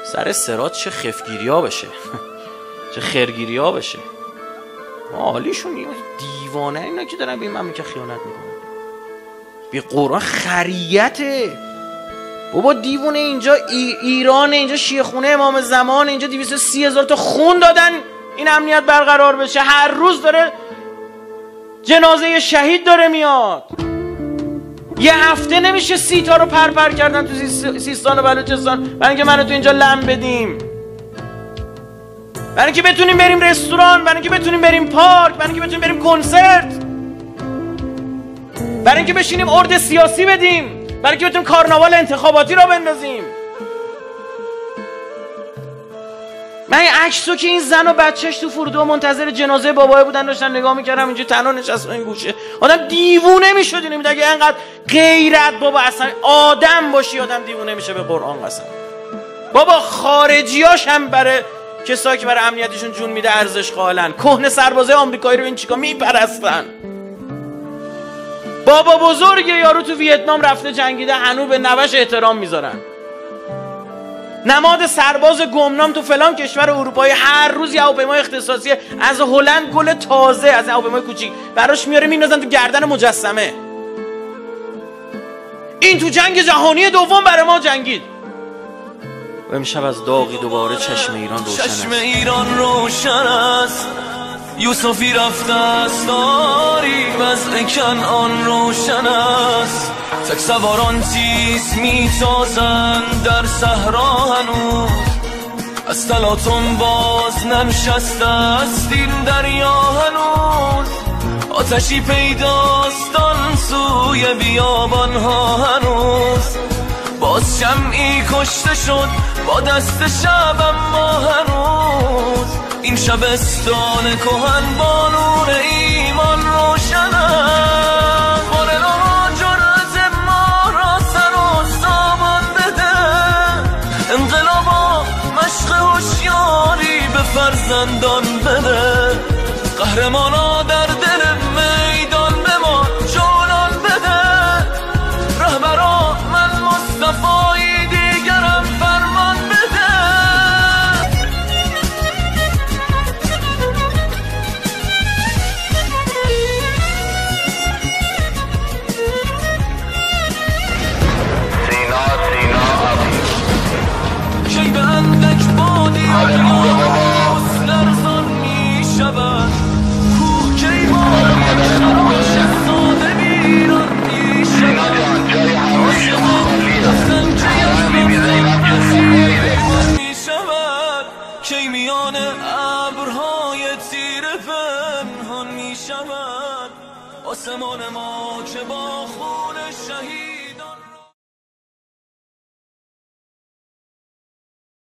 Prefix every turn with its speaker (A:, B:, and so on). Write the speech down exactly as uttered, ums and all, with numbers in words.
A: سر صراط چه خفگیری ها بشه چه خرگیری ها بشه. حالیشون دیوانه اینا که دارن به این مملکت خیانت میکنن. بی قرآن خریته بابا، دیوونه. اینجا ای ایران، اینجا شیعه خونه امام زمان، اینجا دویست و سی هزار تا خون دادن این امنیت برقرار بشه. هر روز داره جنازه شهید داره میاد. یه هفته نمیشه سی تا رو پر پر کردن تو سیستان و بلوچستان برای اینکه منو تو اینجا لم بدیم، برای اینکه بتونیم بریم رستوران، برای اینکه بتونیم بریم پارک، برای اینکه بتونیم بریم کنسرت، برای اینکه بشینیم ارد سیاسی بدیم، برای اینکه بتونیم کارناوال انتخاباتی را بندازیم. من این عکسو که این زن و بچهش تو فرودگاه منتظر جنازه بابای بودن داشتن نگاه میکردم، اینجا تنها نشست این گوشه، آدم دیوونه میشد. اینو میگه اینقدر غیرت بابا، اصلا آدم باشی آدم دیوونه میشه. به قرآن قسم بابا، خارجیاش هم برای کسایی که برای امنیتشون جون میده ارزش قائلن. کهنه سربازای آمریکایی رو این چیکار میپرستن. بابا بزرگ یارو تو ویتنام رفته جنگیده، هنوز به نوش احترام میذارن. نماد سرباز گمنام تو فلان کشور اروپایی هر روز یه هواپیمای اختصاصی از هلند گل تازه از هواپیمای کوچیک براش میاره میندازن تو گردن مجسمه. این تو جنگ جهانی دوم برای ما جنگید و امشب از داغی دوباره چشم ایران روشن است.
B: چشم ایران روشن است، یوسفی رفته است، داری وضع کنعان روشن است. تک سواران تیز میتازند در صحرا هنوز، از تلاطم باز ننشسته است این دریا هنوز. آتشی پیداست آن سوی بیابان ها هنوز، باز شمعی کشته شد با دست شب اما هنوز. این شبستان کهن با نور ایمان روشن است. بارنا جرأت ما را سر و سامان بده، انقلابا مشق هوشیاری به فرزندان بده. قهرمانا در دل میدان به ما جولان بده. رهبرا من مصطفی دیگرم فرمان بده.
C: سینا سینا
B: کی به اندک بادی آیاس لرزان می شود. کوه کی مادر شهزاده بیران می شود. دستن کی از می شود. کی میان ابرهای تیره پنهان می شود. آسمان ما که با خون شهید